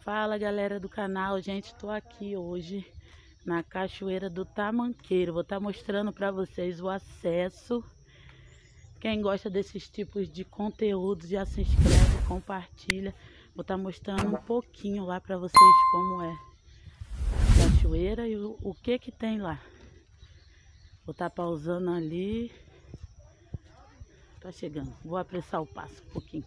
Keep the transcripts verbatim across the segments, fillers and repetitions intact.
Fala galera do canal, gente, tô aqui hoje na Cachoeira do Tamanqueiro. Vou estar mostrando para vocês o acesso. Quem gosta desses tipos de conteúdo já se inscreve, compartilha. Vou estar mostrando um pouquinho lá para vocês como é a cachoeira e o, o que que tem lá. Vou estar pausando ali. Tá chegando, vou apressar o passo um pouquinho.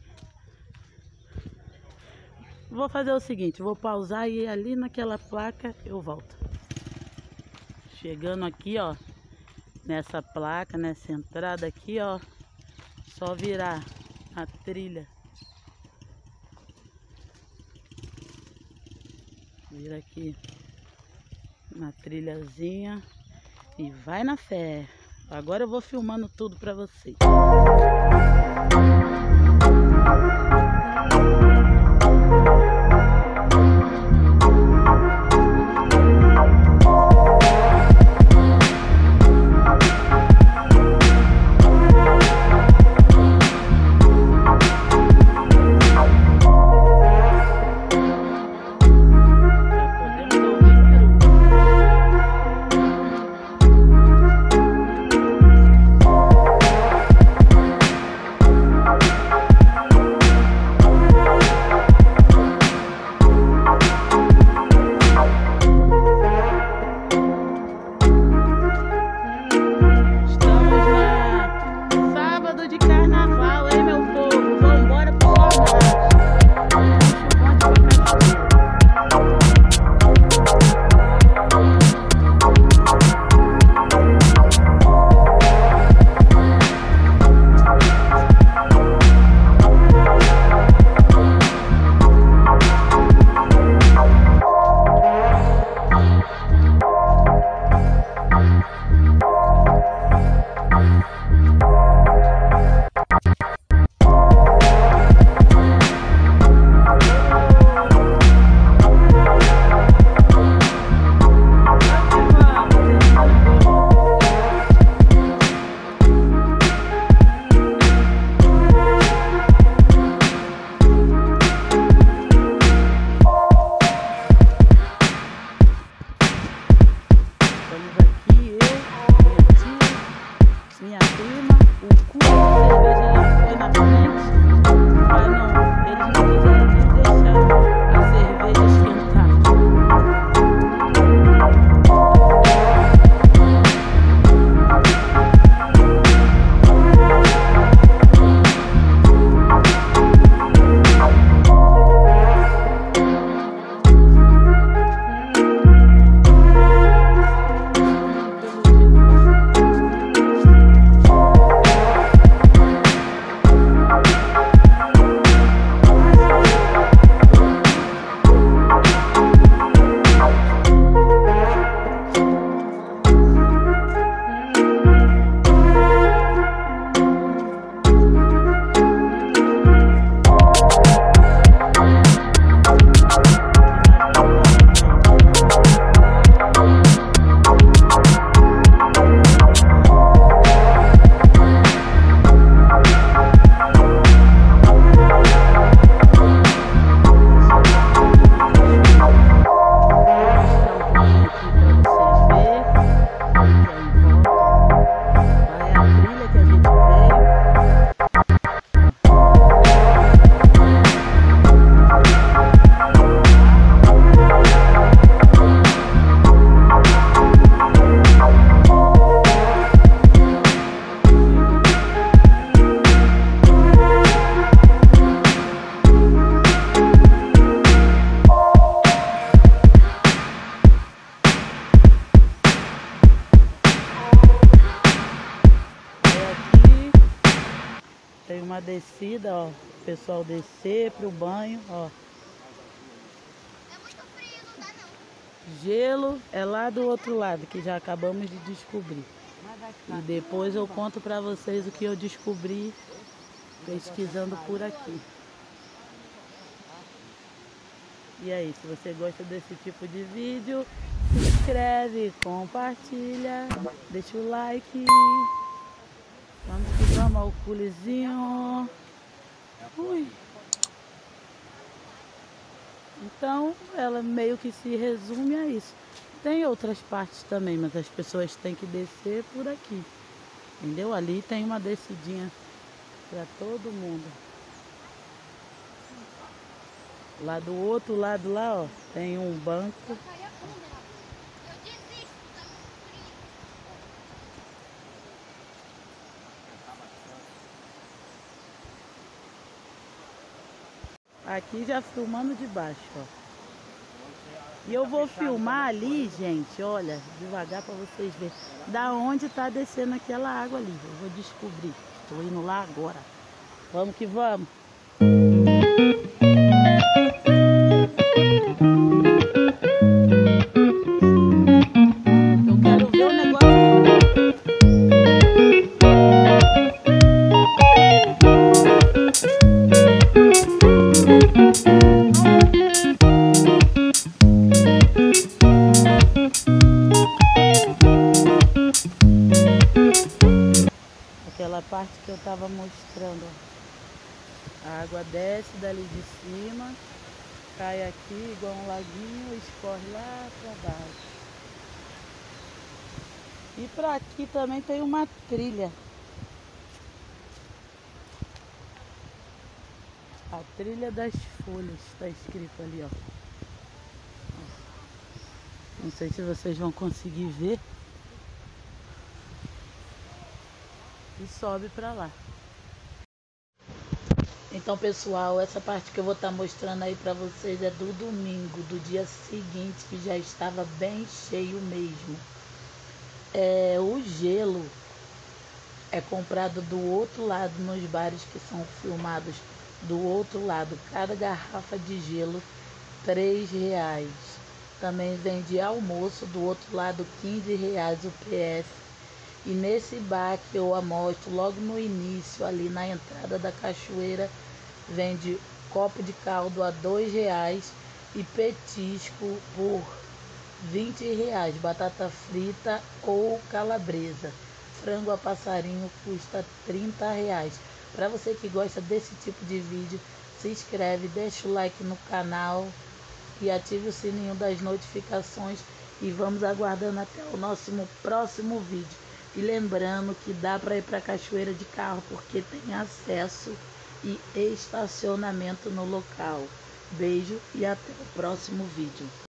Vou fazer o seguinte, vou pausar e ali naquela placa eu volto. Chegando aqui, ó, nessa placa, nessa entrada aqui, ó, só virar a trilha. Vira aqui na trilhazinha e vai na fé. Agora eu vou filmando tudo pra vocês. Tem uma descida, ó, o pessoal descer pro banho, ó. É muito frio, não dá não. Gelo é lá do outro lado, que já acabamos de descobrir. E depois eu conto pra vocês o que eu descobri pesquisando por aqui. E aí, se você gosta desse tipo de vídeo, se inscreve, compartilha, deixa o like. Vamos que vamos, ó, o culezinho. Ui. Então, ela meio que se resume a isso. Tem outras partes também, mas as pessoas têm que descer por aqui. Entendeu? Ali tem uma descidinha para todo mundo. Lá do outro lado lá, ó, tem um banco. Eu desisto, tá muito frio. Aqui já filmando de baixo, ó. E eu vou filmar ali, gente, olha, devagar para vocês verem. Da onde tá descendo aquela água ali. Eu vou descobrir. Tô indo lá agora. Vamos que vamos. Eu quero ver o negócio. Aquela parte que eu tava mostrando. A água desce dali de cima, cai aqui igual um laguinho e escorre lá para baixo. E para aqui também tem uma trilha. A trilha das folhas, está escrito ali, ó. Não sei se vocês vão conseguir ver. E sobe para lá. Então, pessoal, essa parte que eu vou estar mostrando aí para vocês é do domingo, do dia seguinte, que já estava bem cheio mesmo. É, o gelo é comprado do outro lado, nos bares que são filmados do outro lado. Cada garrafa de gelo, três reais. Também vende almoço do outro lado, quinze reais o P S. E nesse bar que eu amostro, logo no início, ali na entrada da cachoeira, vende copo de caldo a dois reais e petisco por vinte reais. Batata frita ou calabresa. Frango a passarinho custa trinta reais. Para você que gosta desse tipo de vídeo, se inscreve, deixa o like no canal e ative o sininho das notificações. E vamos aguardando até o nosso próximo vídeo. E lembrando que dá para ir para a cachoeira de carro porque tem acesso e estacionamento no local. Beijo e até o próximo vídeo.